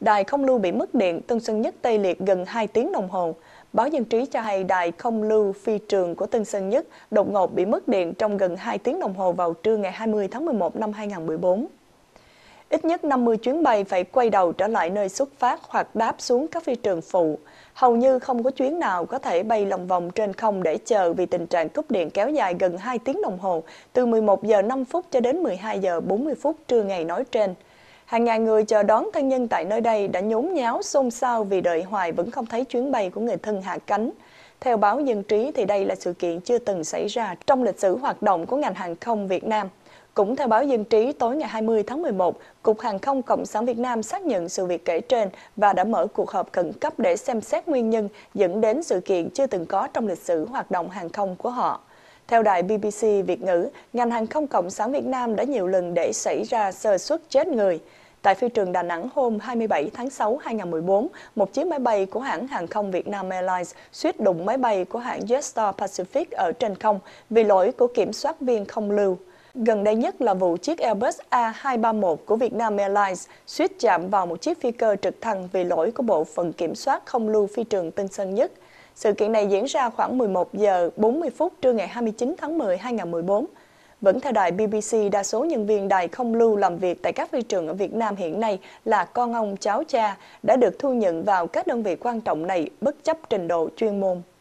Đài không lưu bị mất điện, Tân Sơn Nhất tê liệt gần 2 tiếng đồng hồ. Báo Dân trí cho hay đài không lưu phi trường của Tân Sơn Nhất đột ngột bị mất điện trong gần 2 tiếng đồng hồ vào trưa ngày 20 tháng 11 năm 2014. Ít nhất 50 chuyến bay phải quay đầu trở lại nơi xuất phát hoặc đáp xuống các phi trường phụ. Hầu như không có chuyến nào có thể bay lòng vòng trên không để chờ vì tình trạng cúp điện kéo dài gần 2 tiếng đồng hồ, từ 11 giờ 5 phút cho đến 12 giờ 40 phút trưa ngày nói trên. Hàng ngàn người chờ đón thân nhân tại nơi đây đã nhốn nháo xôn xao vì đợi hoài vẫn không thấy chuyến bay của người thân hạ cánh. Theo báo Dân trí thì đây là sự kiện chưa từng xảy ra trong lịch sử hoạt động của ngành hàng không Việt Nam. Cũng theo báo Dân trí, tối ngày 20 tháng 11, Cục Hàng không Cộng sản Việt Nam xác nhận sự việc kể trên và đã mở cuộc họp khẩn cấp để xem xét nguyên nhân dẫn đến sự kiện chưa từng có trong lịch sử hoạt động hàng không của họ. Theo đài BBC Việt ngữ, ngành hàng không Cộng sản Việt Nam đã nhiều lần để xảy ra sơ suất chết người. Tại phi trường Đà Nẵng hôm 27 tháng 6 2014, một chiếc máy bay của hãng hàng không Vietnam Airlines suýt đụng máy bay của hãng Jetstar Pacific ở trên không vì lỗi của kiểm soát viên không lưu. Gần đây nhất là vụ chiếc Airbus A231 của Vietnam Airlines suýt chạm vào một chiếc phi cơ trực thăng vì lỗi của bộ phận kiểm soát không lưu phi trường Tân Sơn Nhất. Sự kiện này diễn ra khoảng 11 giờ 40 phút trưa ngày 29 tháng 10 2014. Vẫn theo đài BBC, đa số nhân viên đài không lưu làm việc tại các phi trường ở Việt Nam hiện nay là con ông cháu cha, đã được thu nhận vào các đơn vị quan trọng này bất chấp trình độ chuyên môn.